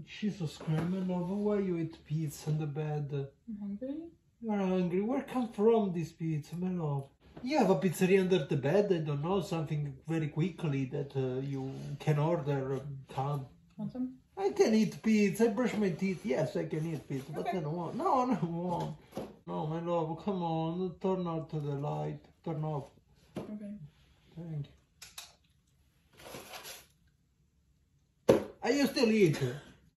Jesus Christ, my love, why you eat pizza in the bed? I'm hungry. You're hungry. Where come from this pizza, my love? You have a pizzeria under the bed, I don't know, something very quickly that you can order, come. Want some? I can eat pizza, I brush my teeth, yes, I can eat pizza, but Okay. I don't want, no, I don't want. No, my love, come on, turn out the light, turn off. Okay. Thank you. Are you still eating?